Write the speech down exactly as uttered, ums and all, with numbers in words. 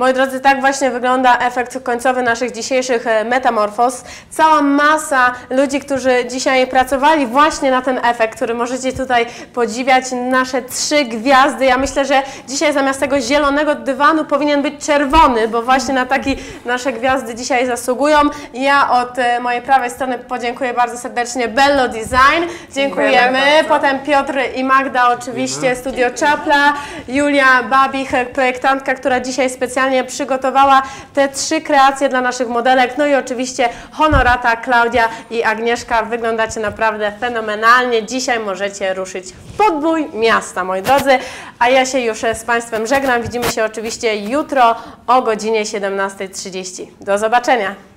Moi drodzy, tak właśnie wygląda efekt końcowy naszych dzisiejszych metamorfoz. Cała masa ludzi, którzy dzisiaj pracowali właśnie na ten efekt, który możecie tutaj podziwiać, nasze trzy gwiazdy. Ja myślę, że dzisiaj zamiast tego zielonego dywanu powinien być czerwony, bo właśnie na taki nasze gwiazdy dzisiaj zasługują. Ja od mojej prawej strony podziękuję bardzo serdecznie Bello Design. Dziękujemy. Potem Piotr i Magda oczywiście, Studio Czapla, Julia Babich, projektantka, która dzisiaj specjalnie przygotowała te trzy kreacje dla naszych modelek. No i oczywiście Honorata, Klaudia i Agnieszka. Wyglądacie naprawdę fenomenalnie. Dzisiaj możecie ruszyć w podbój miasta, moi drodzy. A ja się już z Państwem żegnam. Widzimy się oczywiście jutro o godzinie siedemnastej trzydzieści. Do zobaczenia.